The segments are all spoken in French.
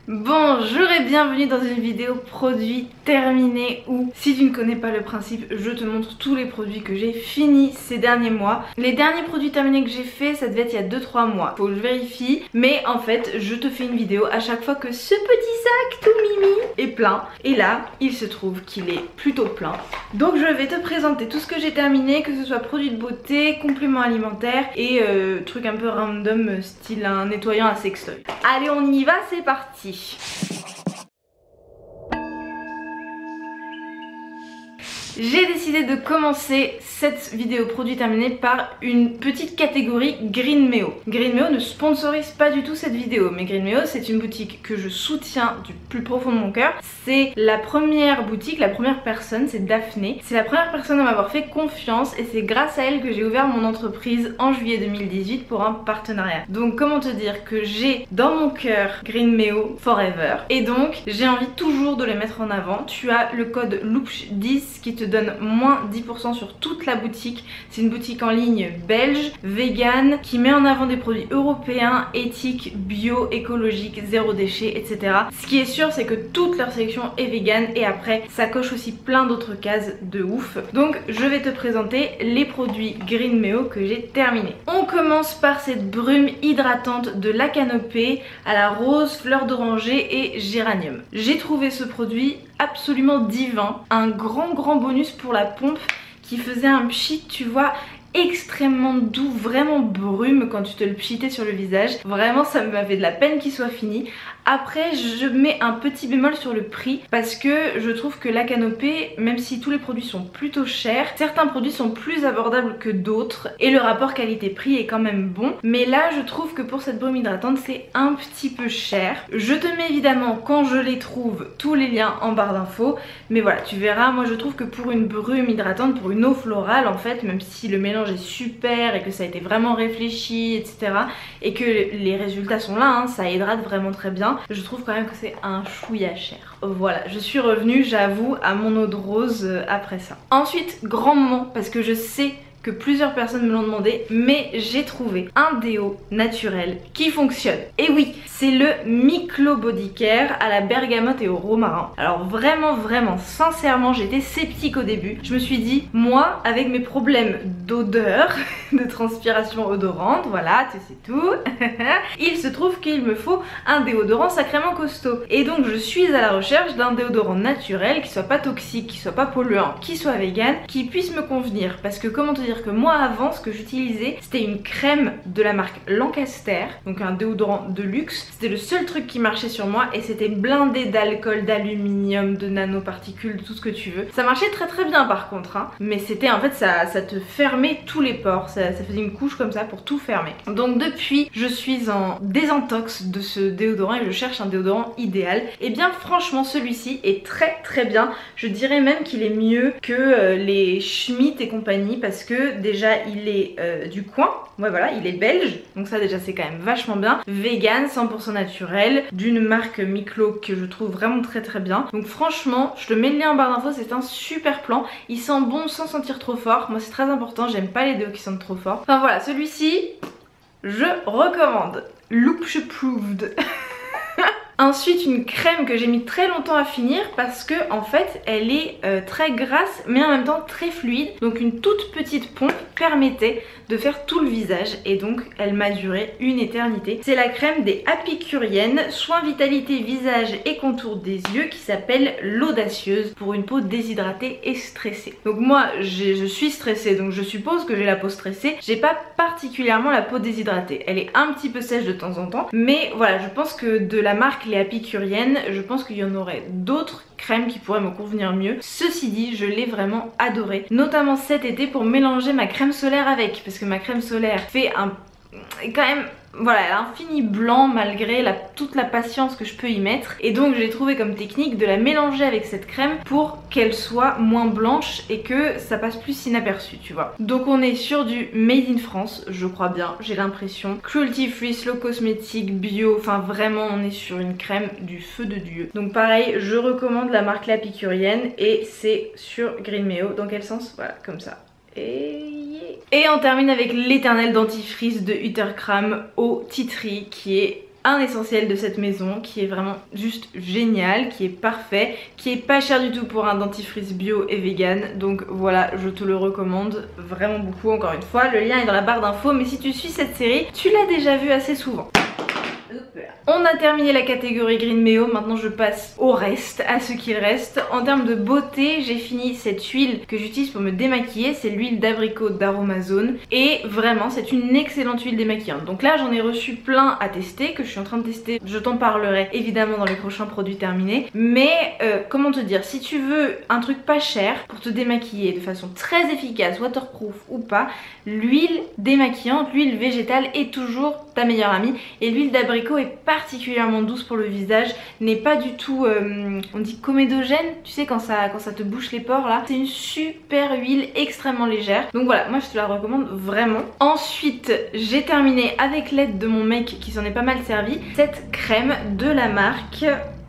Bonjour et bienvenue dans une vidéo produit terminé où, si tu ne connais pas le principe, je te montre tous les produits que j'ai finis ces derniers mois. Les derniers produits terminés que j'ai fait, ça devait être il y a 2-3 mois, faut que je vérifie, mais en fait je te fais une vidéo à chaque fois que ce petit sac tout mimi est plein. Et là, il se trouve qu'il est plutôt plein. Donc je vais te présenter tout ce que j'ai terminé, que ce soit produits de beauté, compléments alimentaires et trucs un peu random style un nettoyant à sextoy. Allez, on y va, c'est parti. J'ai décidé de commencer cette vidéo produit terminé par une petite catégorie Greenmeo. Greenmeo ne sponsorise pas du tout cette vidéo, mais Greenmeo c'est une boutique que je soutiens du plus profond de mon cœur. C'est la première boutique, la première personne, c'est Daphné. C'est la première personne à m'avoir fait confiance et c'est grâce à elle que j'ai ouvert mon entreprise en juillet 2018 pour un partenariat. Donc comment te dire que j'ai dans mon cœur Greenmeo forever. Et donc j'ai envie toujours de les mettre en avant. Tu as le code LOOPSH10 qui te donne moins 10% sur toute la boutique. C'est une boutique en ligne belge, vegan, qui met en avant des produits européens, éthiques, bio, écologiques, zéro déchet, etc. Ce qui est sûr, c'est que toute leur sélection est vegan et après, ça coche aussi plein d'autres cases de ouf. Donc, je vais te présenter les produits Greenmeo que j'ai terminés. On commence par cette brume hydratante de La Canopée à la rose, fleur d'oranger et géranium. J'ai trouvé ce produit absolument divin, un grand bonus pour la pompe qui faisait un pchit, tu vois, extrêmement doux, vraiment brume quand tu te le pchitais sur le visage. Vraiment ça m'avait de la peine qu'il soit fini. Après je mets un petit bémol sur le prix parce que je trouve que La Canopée, même si tous les produits sont plutôt chers, certains produits sont plus abordables que d'autres et le rapport qualité-prix est quand même bon. Mais là je trouve que pour cette brume hydratante c'est un petit peu cher. Je te mets évidemment quand je les trouve tous les liens en barre d'infos, mais voilà tu verras, moi je trouve que pour une brume hydratante, pour une eau florale en fait, même si le mélange est super et que ça a été vraiment réfléchi etc, et que les résultats sont là, hein, ça hydrate vraiment très bien, je trouve quand même que c'est un chouïa cher. Voilà, je suis revenue, j'avoue, à mon eau de rose après ça. Ensuite, grand moment, parce que je sais que plusieurs personnes me l'ont demandé, mais j'ai trouvé un déo naturel qui fonctionne. Et oui, c'est le Miclo Body Care à la bergamote et au romarin. Alors vraiment sincèrement, j'étais sceptique au début. Je me suis dit, moi avec mes problèmes d'odeur, de transpiration odorante, voilà, tu sais tout, il se trouve qu'il me faut un déodorant sacrément costaud. Et donc je suis à la recherche d'un déodorant naturel qui soit pas toxique, qui soit pas polluant, qui soit vegan, qui puisse me convenir. Parce que comment te dire que moi avant, ce que j'utilisais c'était une crème de la marque Lancaster, donc un déodorant de luxe. C'était le seul truc qui marchait sur moi et c'était blindé d'alcool, d'aluminium, de nanoparticules, tout ce que tu veux. Ça marchait très bien par contre, hein. Mais c'était en fait ça te fermait tous les pores, ça faisait une couche comme ça pour tout fermer. Donc depuis je suis en désintox de ce déodorant et je cherche un déodorant idéal. Et bien franchement celui-ci est très bien. Je dirais même qu'il est mieux que les Schmitt et compagnie parce que déjà il est du coin, ouais voilà, il est belge, donc ça déjà c'est quand même vachement bien, vegan, 100% naturel, d'une marque Miclo que je trouve vraiment très bien. Donc franchement, je te mets le lien en barre d'infos, c'est un super plan, il sent bon sans sentir trop fort, moi c'est très important, j'aime pas les déos qui sentent trop fort. Enfin voilà, celui-ci, je recommande. Loopsh approved. Ensuite une crème que j'ai mis très longtemps à finir parce que en fait elle est très grasse mais en même temps très fluide, donc une toute petite pompe permettait de faire tout le visage et donc elle m'a duré une éternité. C'est la crème des Apicuriennes, soin vitalité visage et contour des yeux qui s'appelle l'audacieuse pour une peau déshydratée et stressée. Donc moi je suis stressée donc je suppose que j'ai la peau stressée, j'ai pas particulièrement la peau déshydratée, elle est un petit peu sèche de temps en temps, mais voilà je pense que de la marque les Apicuriennes, je pense qu'il y en aurait d'autres crèmes qui pourraient me convenir mieux. Ceci dit, je l'ai vraiment adoré, notamment cet été pour mélanger ma crème solaire avec, parce que ma crème solaire fait quand même Voilà, elle a un fini blanc malgré toute la patience que je peux y mettre. Et donc j'ai trouvé comme technique de la mélanger avec cette crème pour qu'elle soit moins blanche et que ça passe plus inaperçu, tu vois. Donc on est sur du made in France, je crois bien, j'ai l'impression. Cruelty free, slow cosmétique, bio, enfin vraiment on est sur une crème du feu de Dieu. Donc pareil, je recommande la marque L'Apicurienne et c'est sur Greenmeo. Dans quel sens? Voilà, comme ça. Et on termine avec l'éternel dentifrice de Uttercram au tea tree qui est un essentiel de cette maison qui est vraiment juste génial, qui est parfait, qui est pas cher du tout pour un dentifrice bio et vegan. Donc voilà, je te le recommande vraiment beaucoup. Encore une fois, le lien est dans la barre d'infos, mais si tu suis cette série, tu l'as déjà vu assez souvent. On a terminé la catégorie Green Meo, maintenant je passe au reste, à ce qu'il reste. En termes de beauté, j'ai fini cette huile que j'utilise pour me démaquiller, c'est l'huile d'abricot d'Aromazone. Et vraiment, c'est une excellente huile démaquillante. Donc là, j'en ai reçu plein à tester, que je suis en train de tester. Je t'en parlerai évidemment dans les prochains produits terminés. Mais comment te dire, si tu veux un truc pas cher pour te démaquiller de façon très efficace, waterproof ou pas, l'huile démaquillante, l'huile végétale est toujours ta meilleure amie. Et l'huile d'abricot est particulièrement douce pour le visage, n'est pas du tout, on dit comédogène, tu sais quand ça te bouche les pores là. C'est une super huile extrêmement légère. Donc voilà, moi je te la recommande vraiment. Ensuite, j'ai terminé avec l'aide de mon mec qui s'en est pas mal servi, cette crème de la marque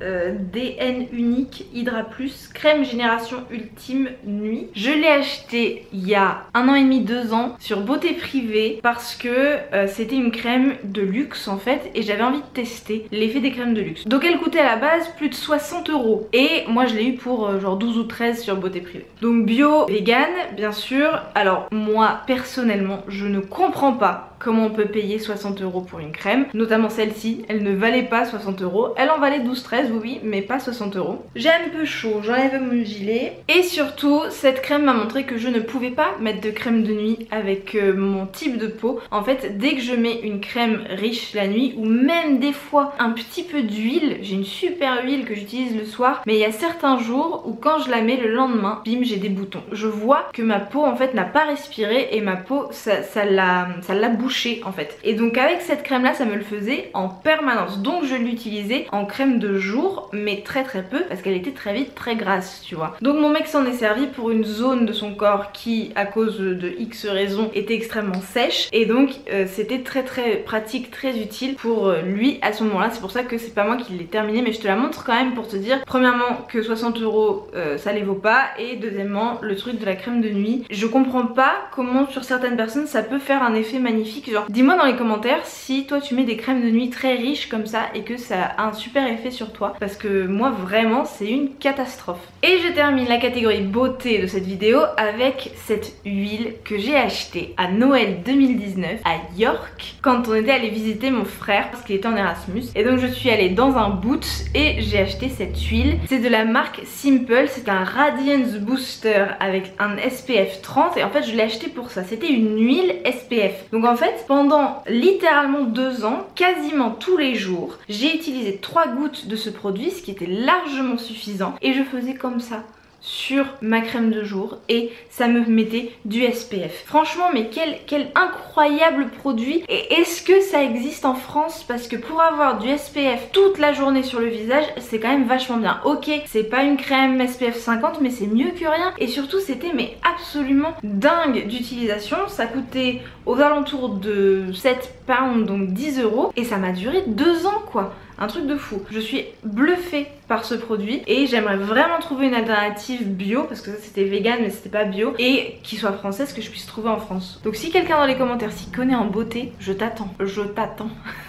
DN Unique Hydra Plus, crème génération ultime nuit. Je l'ai acheté il y a 1 an et demi, 2 ans sur Beauté Privée parce que c'était une crème de luxe en fait et j'avais envie de tester l'effet des crèmes de luxe. Donc elle coûtait à la base plus de 60 € et moi je l'ai eu pour genre 12 ou 13 sur Beauté Privée. Donc bio, vegan bien sûr. Alors moi personnellement je ne comprends pas comment on peut payer 60 € pour une crème, notamment celle-ci, elle ne valait pas 60 €, elle en valait 12-13 oui, mais pas 60 €. J'ai un peu chaud, j'enlève mon gilet. Et surtout, cette crème m'a montré que je ne pouvais pas mettre de crème de nuit avec mon type de peau. En fait, dès que je mets une crème riche la nuit, ou même des fois un petit peu d'huile, j'ai une super huile que j'utilise le soir, mais il y a certains jours où quand je la mets le lendemain, bim, j'ai des boutons. Je vois que ma peau en fait n'a pas respiré et ma peau, ça l'a bouché en fait. Et donc avec cette crème là, ça me le faisait en permanence. Donc je l'utilisais en crème de jour, mais très peu parce qu'elle était très vite très grasse, tu vois. Donc mon mec s'en est servi pour une zone de son corps qui à cause de X raisons était extrêmement sèche et donc c'était très pratique, très utile pour lui à ce moment là. C'est pour ça que c'est pas moi qui l'ai terminé, mais je te la montre quand même pour te dire premièrement que 60 € ça les vaut pas, et deuxièmement le truc de la crème de nuit, je comprends pas comment sur certaines personnes ça peut faire un effet magnifique. Genre dis-moi dans les commentaires si toi tu mets des crèmes de nuit très riches comme ça et que ça a un super effet sur toi, parce que moi vraiment c'est une catastrophe. Et je termine la catégorie beauté de cette vidéo avec cette huile que j'ai achetée à Noël 2019 à York quand on était allé visiter mon frère parce qu'il était en Erasmus. Et donc je suis allée dans un Boots et j'ai acheté cette huile. C'est de la marque Simple, c'est un Radiance Booster avec un SPF 30 et en fait je l'ai acheté pour ça. C'était une huile SPF. Donc en fait pendant littéralement 2 ans, quasiment tous les jours, j'ai utilisé 3 gouttes de ce produit, ce qui était largement suffisant, et je faisais comme ça sur ma crème de jour et ça me mettait du SPF. Franchement, mais quel incroyable produit. Et est-ce que ça existe en France? Parce que pour avoir du SPF toute la journée sur le visage, c'est quand même vachement bien. Ok, c'est pas une crème SPF 50, mais c'est mieux que rien. Et surtout, c'était mais absolument dingue d'utilisation. Ça coûtait aux alentours de 7 pounds, donc 10 €, et ça m'a duré 2 ans quoi. Un truc de fou. Je suis bluffée par ce produit et j'aimerais vraiment trouver une alternative bio, parce que ça c'était vegan mais c'était pas bio, et qui soit française, que je puisse trouver en France. Donc si quelqu'un dans les commentaires s'y connaît en beauté, je t'attends. Je t'attends.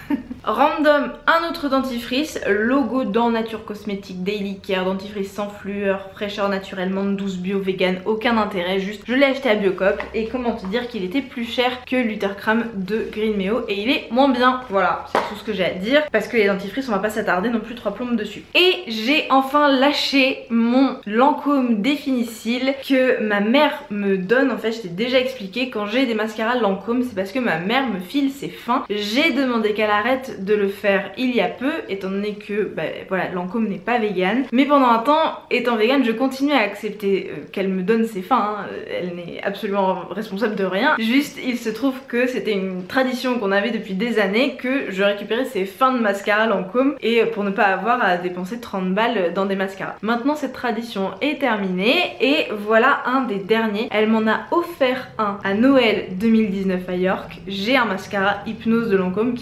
Random, un autre dentifrice, logo dans Nature Cosmétique Daily Care, dentifrice sans fluor, fraîcheur naturellement douce, bio, vegan, aucun intérêt, juste je l'ai acheté à Biocop et comment te dire qu'il était plus cher que l'Uttercram de Green Meo et il est moins bien. Voilà, c'est tout ce que j'ai à dire parce que les dentifrices on va pas s'attarder non plus 3 plombes dessus. Et j'ai enfin lâché mon Lancôme Définicile que ma mère me donne. En fait je t'ai déjà expliqué, quand j'ai des mascaras Lancôme c'est parce que ma mère me file ses fins. J'ai demandé qu'elle arrête de le faire il y a peu, étant donné que voilà, Lancôme n'est pas vegan, mais pendant un temps étant vegan je continue à accepter qu'elle me donne ses fins, hein. Elle n'est absolument responsable de rien, juste il se trouve que c'était une tradition qu'on avait depuis des années que je récupérais ses fins de mascara Lancôme, et pour ne pas avoir à dépenser 30 balles dans des mascaras. Maintenant cette tradition est terminée et voilà un des derniers. Elle m'en a offert un à Noël 2019 à York. J'ai un mascara Hypnose de Lancôme qui m'attend,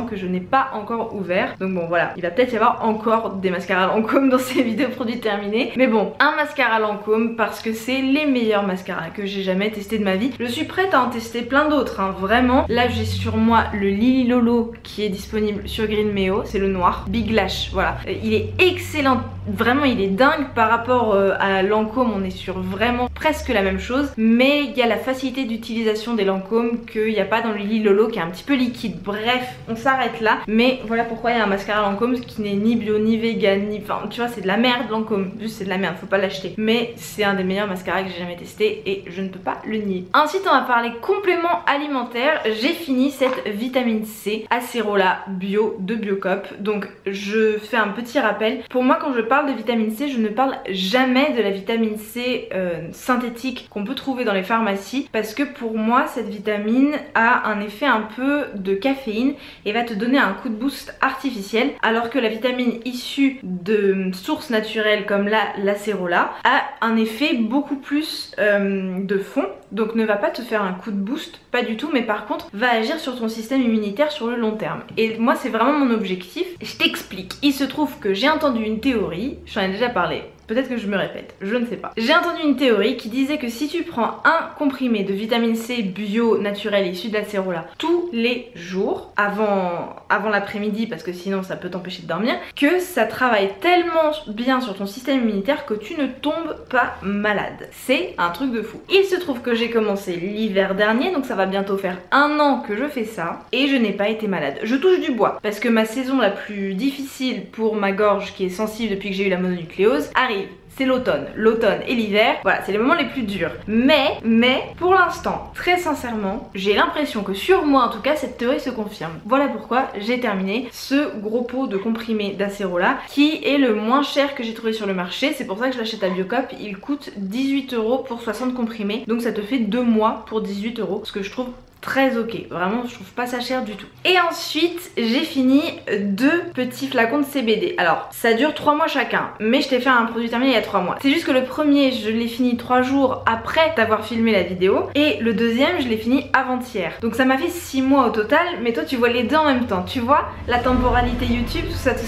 présent que je n'ai pas encore ouvert. Donc bon voilà, il va peut-être y avoir encore des mascaras Lancôme dans ces vidéos produits terminés. Mais bon, un mascara Lancôme parce que c'est les meilleurs mascaras que j'ai jamais testé de ma vie. Je suis prête à en tester plein d'autres, hein, vraiment. Là j'ai sur moi le Lily Lolo qui est disponible sur Green Meo, c'est le noir. Big Lash, voilà. Il est excellent, vraiment il est dingue par rapport à Lancôme, on est sur vraiment presque la même chose. Mais il y a la facilité d'utilisation des Lancôme qu'il n'y a pas dans le Lily Lolo qui est un petit peu liquide. Bref, on s'arrête là. Mais voilà pourquoi il y a un mascara Lancôme qui n'est ni bio, ni vegan, ni... Enfin tu vois, c'est de la merde Lancôme. Juste c'est de la merde, faut pas l'acheter. Mais c'est un des meilleurs mascaras que j'ai jamais testé et je ne peux pas le nier. Ensuite on va parler complément alimentaire. J'ai fini cette vitamine C Acerola bio de Biocop. Donc je fais un petit rappel. Pour moi quand je parle de vitamine C, je ne parle jamais de la vitamine C synthétique qu'on peut trouver dans les pharmacies, parce que pour moi cette vitamine a un effet un peu de caféine et va te donner un coup de boost artificiel, alors que la vitamine issue de sources naturelles comme l'Acerola a un effet beaucoup plus de fond, donc ne va pas te faire un coup de boost, pas du tout, mais par contre va agir sur ton système immunitaire sur le long terme. Et moi c'est vraiment mon objectif. Je t'explique. Il se trouve que j'ai entendu une théorie, j'en ai déjà parlé, peut-être que je me répète, je ne sais pas. J'ai entendu une théorie qui disait que si tu prends un comprimé de vitamine C bio naturel issu de l'Acerola tous les jours, avant l'après-midi, parce que sinon ça peut t'empêcher de dormir, que ça travaille tellement bien sur ton système immunitaire que tu ne tombes pas malade. C'est un truc de fou. Il se trouve que j'ai commencé l'hiver dernier, donc ça va bientôt faire 1 an que je fais ça, et je n'ai pas été malade. Je touche du bois, parce que ma saison la plus difficile pour ma gorge, qui est sensible depuis que j'ai eu la mononucléose, arrive. C'est l'automne et l'hiver, voilà, c'est les moments les plus durs. Mais pour l'instant, très sincèrement, j'ai l'impression que sur moi en tout cas cette théorie se confirme. Voilà pourquoi j'ai terminé ce gros pot de comprimé d'Acerola qui est le moins cher que j'ai trouvé sur le marché. C'est pour ça que je l'achète à Biocop. Il coûte 18 € pour 60 comprimés, donc ça te fait 2 mois pour 18 €, ce que je trouve très ok, vraiment je trouve pas ça cher du tout. Et ensuite j'ai fini 2 petits flacons de CBD. Alors ça dure 3 mois chacun, mais je t'ai fait un produit terminé il y a 3 mois. C'est juste que le premier je l'ai fini 3 jours après t'avoir filmé la vidéo, et le deuxième je l'ai fini avant-hier. Donc ça m'a fait 6 mois au total, mais toi tu vois les deux en même temps, tu vois la temporalité YouTube, tout ça.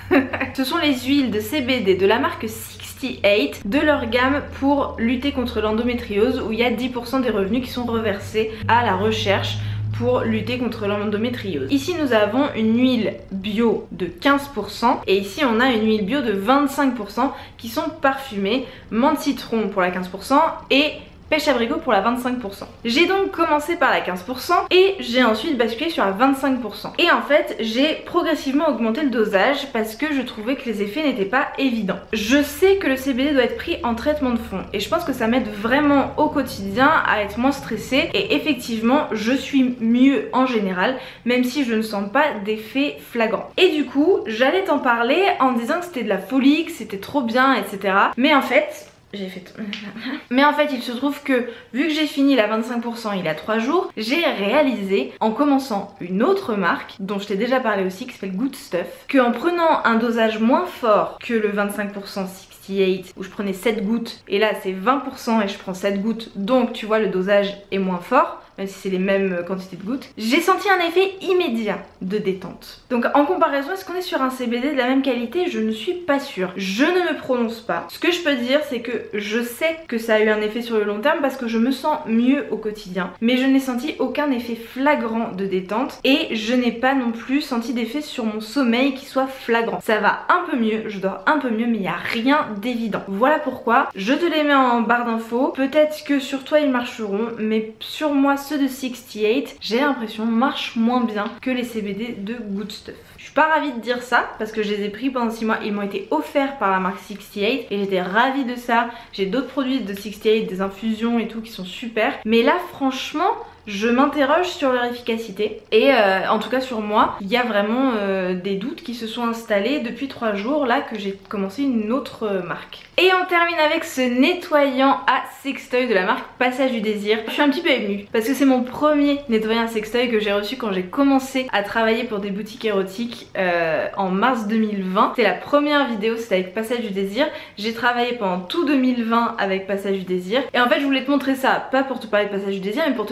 Ce sont les huiles de CBD de la marque 68 de leur gamme pour lutter contre l'endométriose, où il y a 10% des revenus qui sont reversés à la recherche pour lutter contre l'endométriose. Ici nous avons une huile bio de 15% et ici on a une huile bio de 25% qui sont parfumées, menthe citron pour la 15% et pêche abricot pour la 25%. J'ai donc commencé par la 15% et j'ai ensuite basculé sur la 25%. Et en fait, j'ai progressivement augmenté le dosage parce que je trouvais que les effets n'étaient pas évidents. Je sais que le CBD doit être pris en traitement de fond et je pense que ça m'aide vraiment au quotidien à être moins stressée, et effectivement, je suis mieux en général, même si je ne sens pas d'effet flagrant. Et du coup, j'allais t'en parler en disant que c'était de la folie, que c'était trop bien, etc. Mais en fait... Mais en fait il se trouve que vu que j'ai fini la 25% il y a 3 jours, j'ai réalisé en commençant une autre marque dont je t'ai déjà parlé aussi, qui s'appelle Good Stuff, qu'en prenant un dosage moins fort que le 25% 68 où je prenais 7 gouttes, et là c'est 20% et je prends 7 gouttes, donc tu vois le dosage est moins fort, même si c'est les mêmes quantités de gouttes, j'ai senti un effet immédiat de détente. Donc en comparaison, est-ce qu'on est sur un CBD de la même qualité? Je ne suis pas sûre. Je ne me prononce pas. Ce que je peux dire, c'est que je sais que ça a eu un effet sur le long terme parce que je me sens mieux au quotidien. Mais je n'ai senti aucun effet flagrant de détente et je n'ai pas non plus senti d'effet sur mon sommeil qui soit flagrant. Ça va un peu mieux, je dors un peu mieux, mais il n'y a rien d'évident. Voilà pourquoi je te les mets en barre d'infos. Peut-être que sur toi ils marcheront, mais sur moi, ceux de 68, j'ai l'impression, marchent moins bien que les CBD de Good Stuff. Je suis pas ravie de dire ça parce que je les ai pris pendant 6 mois, ils m'ont été offerts par la marque 68 et j'étais ravie de ça. J'ai d'autres produits de 68, des infusions et tout qui sont super, mais là franchement je m'interroge sur leur efficacité et en tout cas sur moi, il y a vraiment des doutes qui se sont installés depuis 3 jours là que j'ai commencé une autre marque. Et on termine avec ce nettoyant à sextoy de la marque Passage du Désir. Je suis un petit peu émue parce que c'est mon premier nettoyant à sextoy que j'ai reçu quand j'ai commencé à travailler pour des boutiques érotiques en mars 2020. C'est la première vidéo, c'était avec Passage du Désir. J'ai travaillé pendant tout 2020 avec Passage du Désir et en fait je voulais te montrer ça, pas pour te parler de Passage du Désir mais pour te parler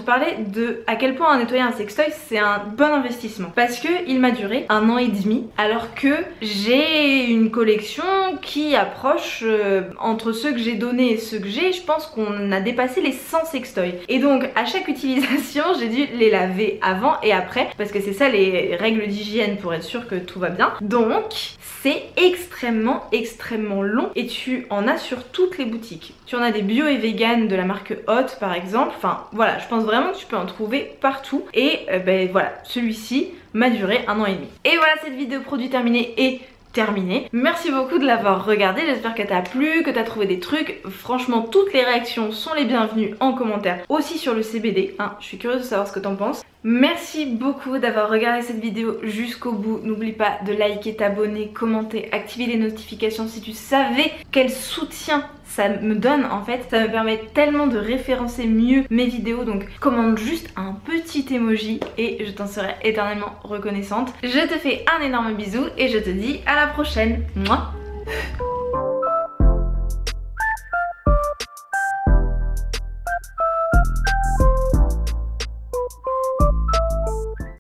de à quel point nettoyer un sextoy c'est un bon investissement. Parce que il m'a duré 1 an et demi, alors que j'ai une collection qui approche entre ceux que j'ai donnés et ceux que j'ai, je pense qu'on a dépassé les 100 sextoys. Et donc à chaque utilisation j'ai dû les laver avant et après, parce que c'est ça les règles d'hygiène pour être sûr que tout va bien. Donc c'est extrêmement long et tu en as sur toutes les boutiques. Tu en as des bio et vegan de la marque Hot par exemple. Enfin voilà, je pense vraiment que tu peux en trouver partout. Et ben voilà, celui-ci m'a duré 1 an et demi. Et voilà, cette vidéo produit terminée est terminée. Merci beaucoup de l'avoir regardé, j'espère que t'as plu, que t'as trouvé des trucs. Franchement, toutes les réactions sont les bienvenues en commentaire, aussi sur le CBD, hein. Je suis curieuse de savoir ce que t'en penses. Merci beaucoup d'avoir regardé cette vidéo jusqu'au bout. N'oublie pas de liker, t'abonner, commenter, activer les notifications si tu savais quel soutien ça me donne en fait. Ça me permet tellement de référencer mieux mes vidéos, donc commente juste un petit emoji et je t'en serai éternellement reconnaissante. Je te fais un énorme bisou et je te dis à la prochaine. Mouah.